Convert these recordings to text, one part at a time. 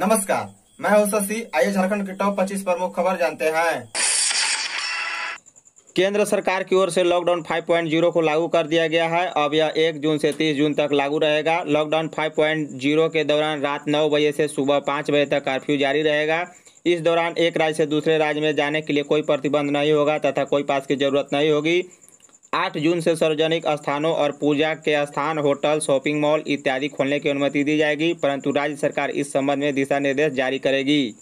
नमस्कार, मैं हूं शशि। आइए झारखंड की टॉप 25 प्रमुख खबर जानते हैं। केंद्र सरकार की ओर से लॉकडाउन 5.0 को लागू कर दिया गया है। अब यह 1 जून से 30 जून तक लागू रहेगा। लॉकडाउन 5.0 के दौरान रात 9 बजे से सुबह 5 बजे तक कर्फ्यू जारी रहेगा। इस दौरान एक राज्य से दूसरे राज्य में जाने के लिए कोई प्रतिबंध नहीं होगा तथा कोई पास की जरूरत नहीं होगी। 8 जून से सार्वजनिक स्थानों और पूजा के स्थान, होटल, शॉपिंग मॉल इत्यादि खोलने की अनुमति दी जाएगी, परंतु राज्य सरकार इस संबंध में दिशा निर्देश जारी करेगी।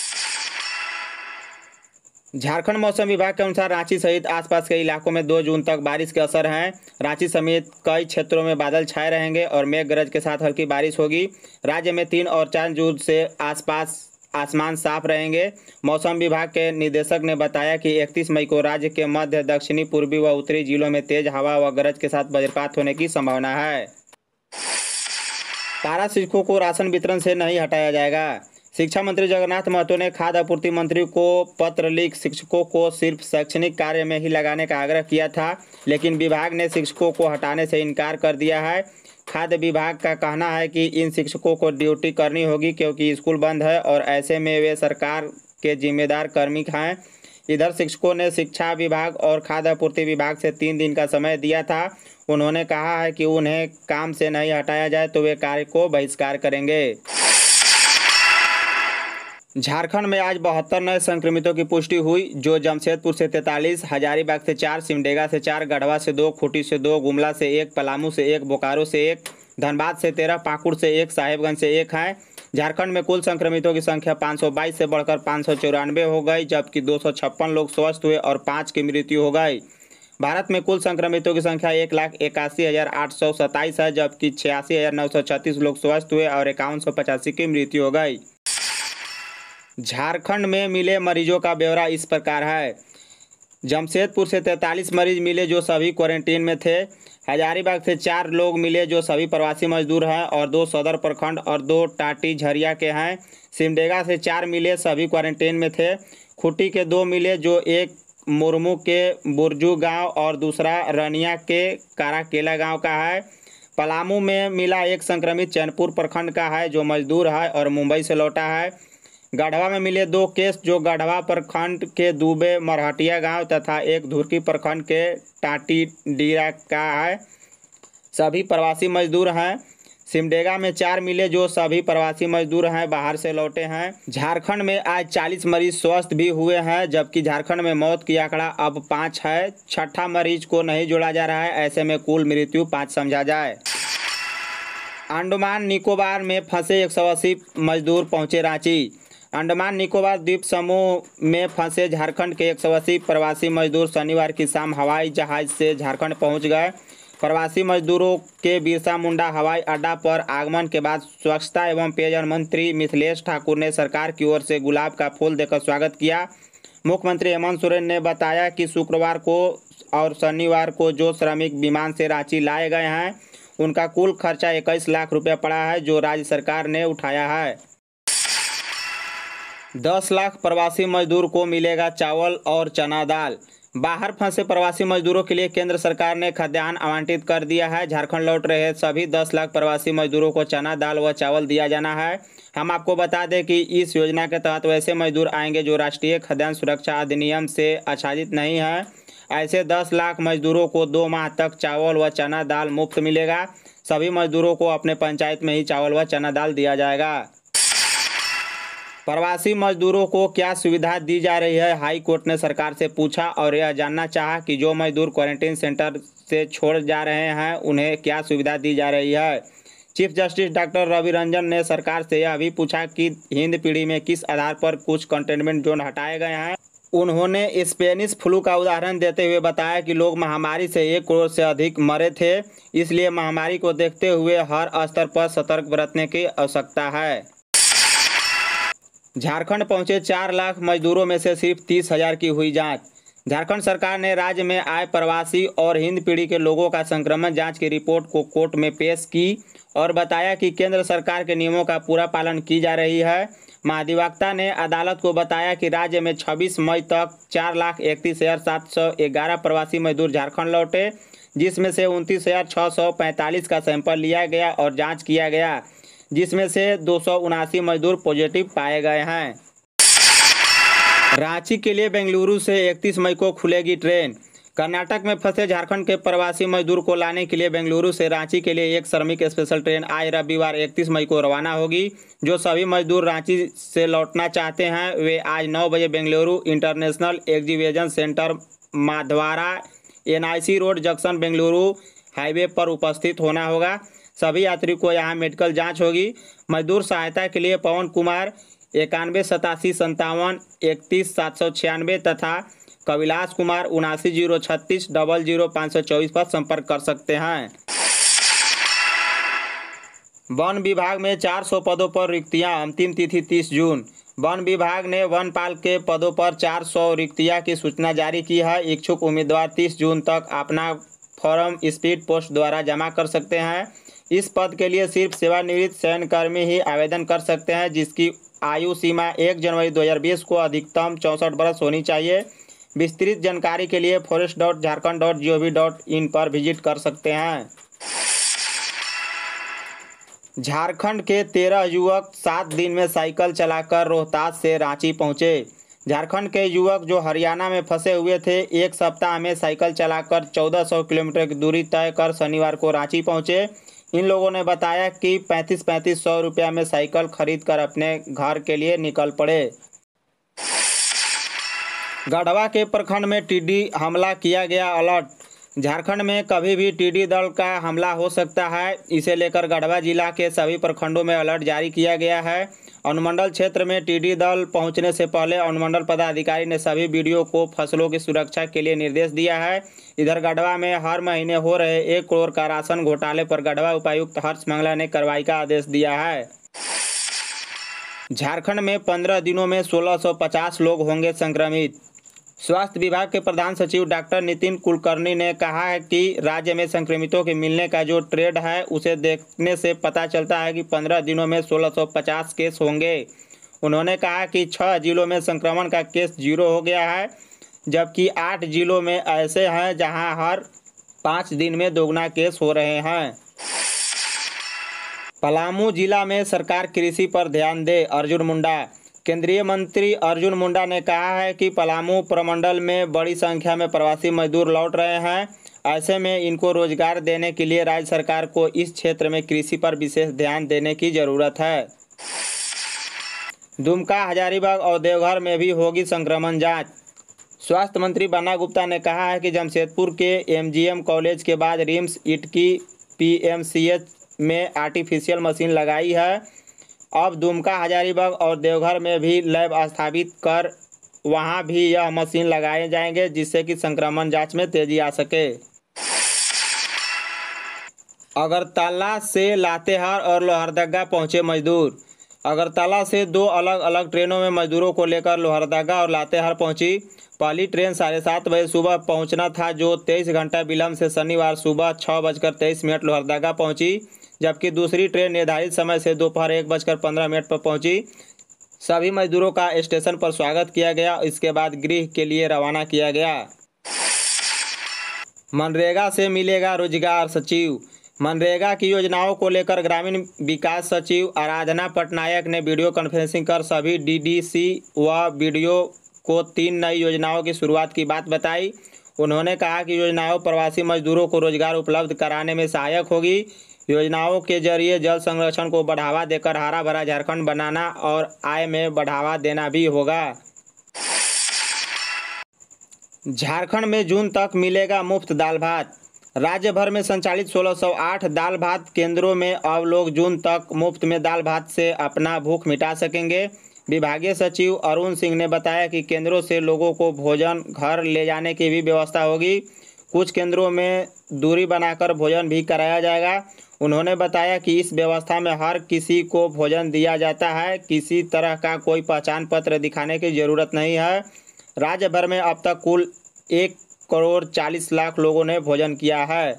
झारखंड मौसम विभाग के अनुसार रांची सहित आसपास के इलाकों में 2 जून तक बारिश के असर हैं। रांची समेत कई क्षेत्रों में बादल छाए रहेंगे और मेघ गरज के साथ हल्की बारिश होगी। राज्य में 3 और 4 जून से आसपास आसमान साफ रहेंगे। मौसम विभाग के निदेशक ने बताया कि 31 मई को राज्य के मध्य, दक्षिणी, पूर्वी व उत्तरी जिलों में तेज हवा व गरज के साथ वज्रपात होने की संभावना है। पारा शिक्षकों को राशन वितरण से नहीं हटाया जाएगा। शिक्षा मंत्री जगन्नाथ महतो ने खाद्य आपूर्ति मंत्री को पत्र लिख शिक्षकों को सिर्फ शैक्षणिक कार्य में ही लगाने का आग्रह किया था, लेकिन विभाग ने शिक्षकों को हटाने से इनकार कर दिया है। खाद्य विभाग का कहना है कि इन शिक्षकों को ड्यूटी करनी होगी क्योंकि स्कूल बंद है और ऐसे में वे सरकार के जिम्मेदार कर्मी हैं। इधर शिक्षकों ने शिक्षा विभाग और खाद्य आपूर्ति विभाग से 3 दिन का समय दिया था। उन्होंने कहा है कि उन्हें काम से नहीं हटाया जाए तो वे कार्य को बहिष्कार करेंगे। झारखंड में आज 72 नए संक्रमितों की पुष्टि हुई, जो जमशेदपुर से 43, हजारीबाग से 4, सिमडेगा से 4, गढ़वा से 2, खूंटी से 2, गुमला से 1, पलामू से 1, बोकारो से 1, धनबाद से 13, पाकुड़ से 1, साहेबगंज से 1 है। झारखंड में कुल संक्रमितों की संख्या 522 से बढ़कर 594 हो गई, जबकि 256 लोग स्वस्थ हुए और 5 की मृत्यु हो गई। भारत में कुल संक्रमितों की संख्या 1,81,827 है, जबकि 86,936 लोग स्वस्थ हुए और 5185 की मृत्यु हो गई। झारखंड में मिले मरीजों का ब्यौरा इस प्रकार है। जमशेदपुर से 43 मरीज मिले जो सभी क्वारंटीन में थे। हजारीबाग से 4 लोग मिले जो सभी प्रवासी मजदूर हैं और 2 सदर प्रखंड और 2 टाटी झरिया के हैं। सिमडेगा से 4 मिले, सभी क्वारंटीन में थे। खूंटी के 2 मिले जो एक मुर्मू के बुरजू गांव और दूसरा रनिया के काराकेला गांव का है। पलामू में मिला एक संक्रमित चैनपुर प्रखंड का है जो मजदूर है और मुंबई से लौटा है। गढ़वा में मिले 2 केस जो गढ़वा प्रखंड के दुबे मरहटिया गांव तथा एक धुरकी प्रखंड के टाटी डीरा का है, सभी प्रवासी मजदूर हैं। सिमडेगा में 4 मिले जो सभी प्रवासी मजदूर हैं, बाहर से लौटे हैं। झारखंड में आज 40 मरीज स्वस्थ भी हुए हैं, जबकि झारखंड में मौत की आंकड़ा अब 5 है। 6ठा मरीज को नहीं जोड़ा जा रहा है, ऐसे में कुल मृत्यु 5 समझा जाए। अंडमान निकोबार में फंसे 180 मजदूर पहुंचे रांची। अंडमान निकोबार द्वीप समूह में फंसे झारखंड के 180 प्रवासी मजदूर शनिवार की शाम हवाई जहाज से झारखंड पहुंच गए। प्रवासी मजदूरों के बिरसा मुंडा हवाई अड्डा पर आगमन के बाद स्वच्छता एवं पेयजल मंत्री मिथिलेश ठाकुर ने सरकार की ओर से गुलाब का फूल देकर स्वागत किया। मुख्यमंत्री हेमंत सोरेन ने बताया कि शुक्रवार को और शनिवार को जो श्रमिक विमान से रांची लाए गए हैं उनका कुल खर्चा 21 लाख रुपये पड़ा है, जो राज्य सरकार ने उठाया है। 10 लाख प्रवासी मजदूर को मिलेगा चावल और चना दाल। बाहर फंसे प्रवासी मजदूरों के लिए केंद्र सरकार ने खाद्यान्न आवंटित कर दिया है। झारखंड लौट रहे सभी 10 लाख प्रवासी मजदूरों को चना दाल व चावल दिया जाना है। हम आपको बता दें कि इस योजना के तहत वैसे मजदूर आएंगे जो राष्ट्रीय खाद्यान्न सुरक्षा अधिनियम से आच्छादित नहीं है। ऐसे 10 लाख मजदूरों को 2 माह तक चावल व चना दाल मुफ्त मिलेगा। सभी मजदूरों को अपने पंचायत में ही चावल व चना दाल दिया जाएगा। प्रवासी मजदूरों को क्या सुविधा दी जा रही है, हाई कोर्ट ने सरकार से पूछा और यह जानना चाहा कि जो मजदूर क्वारंटीन सेंटर से छोड़ जा रहे हैं उन्हें क्या सुविधा दी जा रही है। Chief justice doctor Ravi Ranjan ने सरकार से यह भी पूछा कि हिंद पीढ़ी में किस आधार पर कुछ कंटेनमेंट जोन हटाए गए हैं। उन्होंने स्पेनिश फ्लू का उदाहरण देते हुए बताया कि लोग महामारी से 1 करोड़ से अधिक मरे थे, इसलिए महामारी को देखते हुए हर स्तर पर सतर्क बरतने की आवश्यकता है। झारखंड पहुंचे 4 लाख मजदूरों में से सिर्फ 30,000 की हुई जांच। झारखंड सरकार ने राज्य में आए प्रवासी और हिंद पीढ़ी के लोगों का संक्रमण जांच की रिपोर्ट को कोर्ट में पेश की और बताया कि केंद्र सरकार के नियमों का पूरा पालन की जा रही है। महाधिवक्ता ने अदालत को बताया कि राज्य में 26 मई तक 4,31,711 प्रवासी मजदूर झारखंड लौटे, जिसमें से 29,645 का सैंपल लिया गया और जाँच किया गया। जिसमें से 279 मजदूर पॉजिटिव पाए गए हैं। रांची के लिए बेंगलुरु से 31 मई को खुलेगी ट्रेन। कर्नाटक में फंसे झारखंड के प्रवासी मजदूर को लाने के लिए बेंगलुरु से रांची के लिए एक श्रमिक स्पेशल ट्रेन आज रविवार 31 मई को रवाना होगी। जो सभी मजदूर रांची से लौटना चाहते हैं वे आज 9 बजे Bengaluru international exhibition centre Madhavara NIC road junction Bengaluru highway पर उपस्थित होना होगा। सभी यात्री को यहां मेडिकल जांच होगी। मजदूर सहायता के लिए पवन कुमार 91 87 57 31 796 तथा कविलास कुमार 79 036 00 524 पर संपर्क कर सकते हैं। वन विभाग में 400 पदों पर रिक्तियां, अंतिम तिथि 30 जून। वन विभाग ने वनपाल के पदों पर 400 रिक्तियां की सूचना जारी की है। इच्छुक उम्मीदवार 30 जून तक अपना फॉर्म स्पीड पोस्ट द्वारा जमा कर सकते हैं। इस पद के लिए सिर्फ सेवानिवृत्त सैन्यकर्मी ही आवेदन कर सकते हैं, जिसकी आयु सीमा 1 जनवरी 2020 को अधिकतम 64 वर्ष होनी चाहिए। विस्तृत जानकारी के लिए forest.jharkhand.gov.in पर विजिट कर सकते हैं। झारखंड के 13 युवक 7 दिन में साइकिल चलाकर रोहतास से रांची पहुंचे। झारखंड के युवक जो हरियाणा में फंसे हुए थे, एक सप्ताह में साइकिल चलाकर 1400 किलोमीटर की दूरी तय कर शनिवार को रांची पहुंचे। इन लोगों ने बताया कि 3500 रुपया में साइकिल खरीद कर अपने घर के लिए निकल पड़े। गढ़वा के प्रखंड में टिड्डी हमला किया गया अलर्ट। झारखंड में कभी भी टिड्डी दल का हमला हो सकता है। इसे लेकर गढ़वा जिला के सभी प्रखंडों में अलर्ट जारी किया गया है। अनुमंडल क्षेत्र में टिड्डी दल पहुंचने से पहले अनुमंडल पदाधिकारी ने सभी बीडीओ को फसलों की सुरक्षा के लिए निर्देश दिया है। इधर गढ़वा में हर महीने हो रहे 1 करोड़ का राशन घोटाले पर गढ़वा उपायुक्त हर्ष मंगला ने कार्रवाई का आदेश दिया है। झारखंड में 15 दिनों में 1650 लोग होंगे संक्रमित। स्वास्थ्य विभाग के प्रधान सचिव डॉक्टर नितिन कुलकर्णी ने कहा है कि राज्य में संक्रमितों के मिलने का जो ट्रेंड है उसे देखने से पता चलता है कि 15 दिनों में 1650 केस होंगे। उन्होंने कहा कि 6 जिलों में संक्रमण का केस 0 हो गया है, जबकि 8 जिलों में ऐसे हैं जहां हर 5 दिन में दोगुना केस हो रहे हैं। पलामू जिला में सरकार कृषि पर ध्यान दे, अर्जुन मुंडा। केंद्रीय मंत्री अर्जुन मुंडा ने कहा है कि पलामू प्रमंडल में बड़ी संख्या में प्रवासी मजदूर लौट रहे हैं। ऐसे में इनको रोजगार देने के लिए राज्य सरकार को इस क्षेत्र में कृषि पर विशेष ध्यान देने की जरूरत है। दुमका, हजारीबाग और देवघर में भी होगी संक्रमण जांच। स्वास्थ्य मंत्री बन्ना गुप्ता ने कहा है कि जमशेदपुर के MGM कॉलेज के बाद रिम्स, इटकी, PMCH में आर्टिफिशियल मशीन लगाई है। अब दुमका, हजारीबाग और देवघर में भी लैब स्थापित कर वहां भी यह मशीन लगाए जाएंगे, जिससे कि संक्रमण जांच में तेजी आ सके। अगरतला से लातेहार और लोहरदगा पहुंचे मजदूर। अगरतला से 2 अलग अलग ट्रेनों में मजदूरों को लेकर लोहरदगा और लातेहार पहुंची। पहली ट्रेन 7:30 बजे सुबह पहुंचना था, जो 23 घंटा विलंब से शनिवार सुबह 6:23 लोहरदगा पहुंची, जबकि दूसरी ट्रेन निर्धारित समय से दोपहर 1:15 पर पहुंची। सभी मजदूरों का स्टेशन पर स्वागत किया गया। इसके बाद गृह के लिए रवाना किया गया। मनरेगा से मिलेगा रोजगार, सचिव। मनरेगा की योजनाओं को लेकर ग्रामीण विकास सचिव आराधना पटनायक ने वीडियो कॉन्फ्रेंसिंग कर सभी DDC व BDO को 3 नई योजनाओं की शुरुआत की बात बताई। उन्होंने कहा कि योजनाओं प्रवासी मजदूरों को रोजगार उपलब्ध कराने में सहायक होगी। योजनाओं के जरिए जल संरक्षण को बढ़ावा देकर हरा भरा झारखंड बनाना और आय में बढ़ावा देना भी होगा। झारखंड में जून तक मिलेगा मुफ्त दाल भात। राज्य भर में संचालित 1608 दाल भात केंद्रों में अब लोग जून तक मुफ्त में दाल भात से अपना भूख मिटा सकेंगे। विभागीय सचिव अरुण सिंह ने बताया कि केंद्रों से लोगों को भोजन घर ले जाने की भी व्यवस्था होगी। कुछ केंद्रों में दूरी बनाकर भोजन भी कराया जाएगा। उन्होंने बताया कि इस व्यवस्था में हर किसी को भोजन दिया जाता है। किसी तरह का कोई पहचान पत्र दिखाने की जरूरत नहीं है। राज्य भर में अब तक कुल 1,40,00,000 लोगों ने भोजन किया है।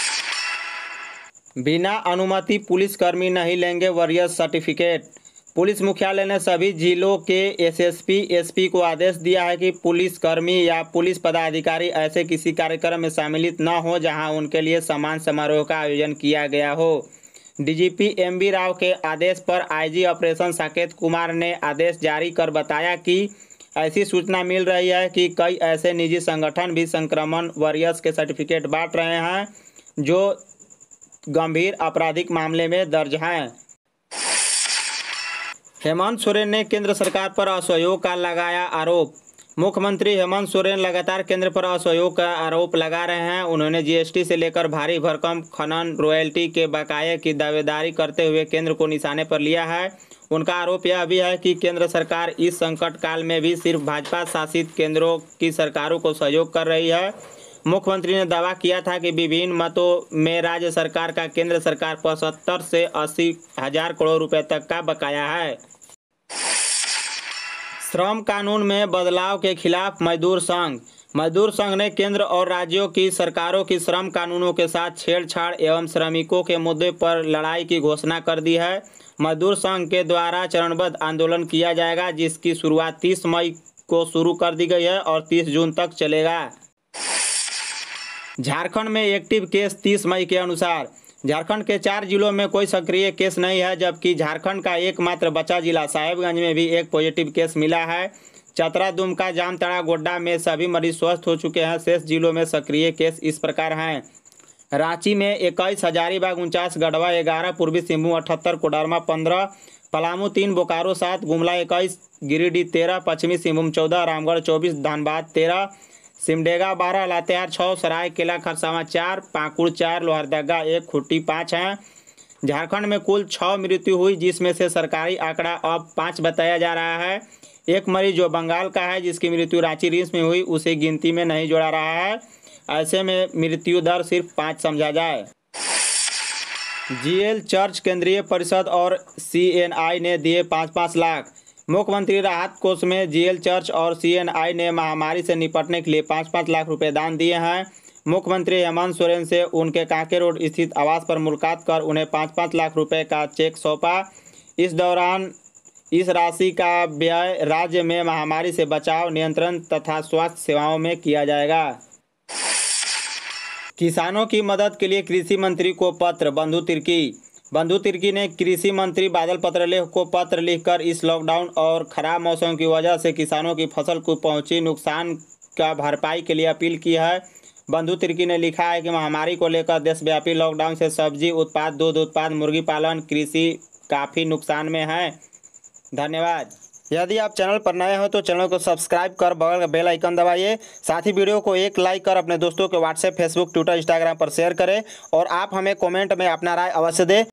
बिना अनुमति पुलिसकर्मी नहीं लेंगे वरीयस सर्टिफिकेट। पुलिस मुख्यालय ने सभी जिलों के SSP, SP को आदेश दिया है कि पुलिसकर्मी या पुलिस पदाधिकारी ऐसे किसी कार्यक्रम में सम्मिलित न हो जहां उनके लिए सम्मान समारोह का आयोजन किया गया हो। डीजीपी एमवी राव के आदेश पर आईजी ऑपरेशन साकेत कुमार ने आदेश जारी कर बताया कि ऐसी सूचना मिल रही है कि कई ऐसे निजी संगठन भी संक्रमण वॉरियर्स के सर्टिफिकेट बांट रहे हैं जो गंभीर आपराधिक मामले में दर्ज हैं। हेमंत सोरेन ने केंद्र सरकार पर असहयोग का लगाया आरोप। मुख्यमंत्री हेमंत सोरेन लगातार केंद्र पर असहयोग का आरोप लगा रहे हैं। उन्होंने जीएसटी से लेकर भारी भरकम खनन रॉयल्टी के बकाये की दावेदारी करते हुए केंद्र को निशाने पर लिया है। उनका आरोप यह भी है कि केंद्र सरकार इस संकट काल में भी सिर्फ भाजपा शासित केंद्रों की सरकारों को सहयोग कर रही है। मुख्यमंत्री ने दावा किया था कि विभिन्न मतों में राज्य सरकार का केंद्र सरकार पर 70 से 80 हजार करोड़ रुपए तक का बकाया है। श्रम कानून में बदलाव के खिलाफ मजदूर संघ ने केंद्र और राज्यों की सरकारों की श्रम कानूनों के साथ छेड़छाड़ एवं श्रमिकों के मुद्दे पर लड़ाई की घोषणा कर दी है। मजदूर संघ के द्वारा चरणबद्ध आंदोलन किया जाएगा, जिसकी शुरुआत 30 मई को शुरू कर दी गई है और 30 जून तक चलेगा। झारखंड में एक्टिव केस 30 मई के अनुसार झारखंड के 4 जिलों में कोई सक्रिय केस नहीं है, जबकि झारखंड का एकमात्र बचा जिला साहेबगंज में भी एक पॉजिटिव केस मिला है। चतरा, दुमका, जामताड़ा, गोड्डा में सभी मरीज स्वस्थ हो चुके हैं। शेष जिलों में सक्रिय केस इस प्रकार हैं। रांची में 21, हजारीबाग 49, गढ़वा 11, पूर्वी सिंहभूम 78, कोडरमा 15, पलामू 3, बोकारो 7, गुमला 21, गिरिडीह 13, पश्चिमी सिंहभूम 14, रामगढ़ 24, धनबाद 13, सिमडेगा 12, लातेहार 6, सरायकेला खरसावां 4, पाकुड़ 4, लोहरदगा 1, खूंटी 5 हैं। झारखंड में कुल 6 मृत्यु हुई, जिसमें से सरकारी आंकड़ा अब 5 बताया जा रहा है। एक मरीज जो बंगाल का है, जिसकी मृत्यु रांची रिम्स में हुई, उसे गिनती में नहीं जोड़ा रहा है। ऐसे में मृत्यु दर सिर्फ 5 समझा जाए। जीएल, चर्च, केंद्रीय परिषद और सीएनआई ने दिए 5-5 लाख। मुख्यमंत्री राहत कोष में जीएल, चर्च और सीएनआई ने महामारी से निपटने के लिए 5-5 लाख रुपए दान दिए हैं। मुख्यमंत्री हेमंत सोरेन से उनके कांके रोड स्थित आवास पर मुलाकात कर उन्हें 5-5 लाख रुपए का चेक सौंपा। इस दौरान इस राशि का व्यय राज्य में महामारी से बचाव, नियंत्रण तथा स्वास्थ्य सेवाओं में किया जाएगा। किसानों की मदद के लिए कृषि मंत्री को पत्र। बंधु तिर्की ने कृषि मंत्री बादल पत्रलेख को पत्र लिखकर इस लॉकडाउन और खराब मौसम की वजह से किसानों की फसल को पहुंची नुकसान का भरपाई के लिए अपील की है। बंधु तिर्की ने लिखा है कि महामारी को लेकर देशव्यापी लॉकडाउन से सब्जी उत्पाद, दूध उत्पाद, मुर्गी पालन, कृषि काफ़ी नुकसान में है। धन्यवाद। यदि आप चैनल पर नए हो तो चैनल को सब्सक्राइब कर बगल का बेल आइकन दबाइए। साथ ही वीडियो को एक लाइक कर अपने दोस्तों के व्हाट्सएप, फेसबुक, ट्विटर, इंस्टाग्राम पर शेयर करें और आप हमें कमेंट में अपना राय अवश्य दें।